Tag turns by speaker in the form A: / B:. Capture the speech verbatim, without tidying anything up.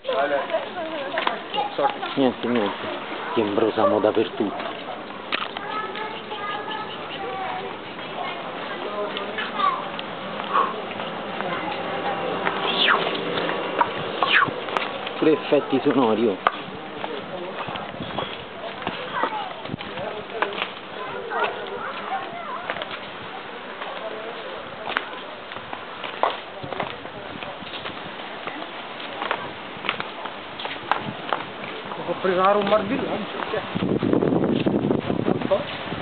A: Niente, niente, che imbrosiamo dappertutto. Pure effetti sonori, oh.
B: Ho preso un marbillaggio,